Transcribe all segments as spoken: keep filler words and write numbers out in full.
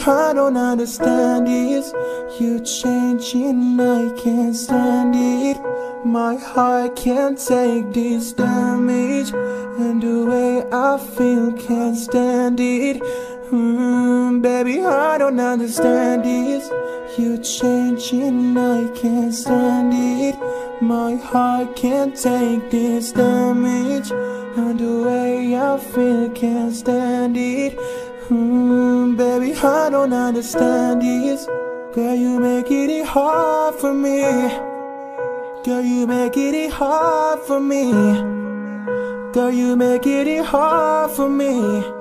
I don't understand this. You changing, I can't stand it. My heart can't take this damage, and the way I feel can't stand it. mm, Baby, I don't understand this. You changing, I can't stand it. My heart can't take this damage, and the way I feel can't stand it. mm, Baby, I don't understand this. Girl, you make it hard for me. Girl, you make it hard for me. Girl, you make it hard for me.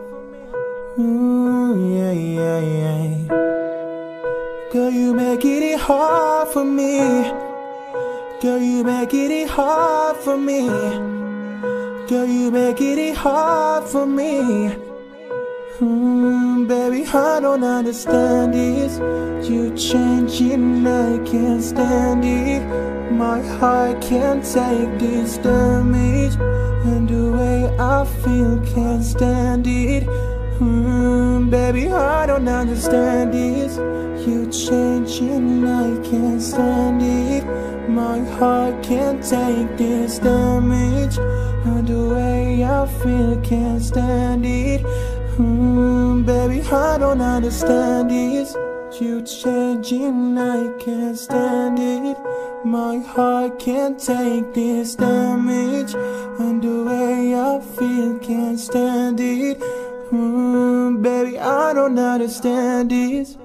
Ooh, yeah, yeah, yeah. Girl, you make it hard for me. Girl, you make it hard for me. Girl, you make it hard for me. Mm, baby, I don't understand this. You changing, I can't stand it. My heart can't take this damage, and the way I feel can't stand it. mm, Baby, I don't understand this. You changing, I can't stand it. My heart can't take this damage, and the way I feel can't stand it. mm, Baby, I don't understand this. You changing, I can't stand it. My heart can't take this damage, and the way I feel can't stand it. mm, Baby, I don't understand this.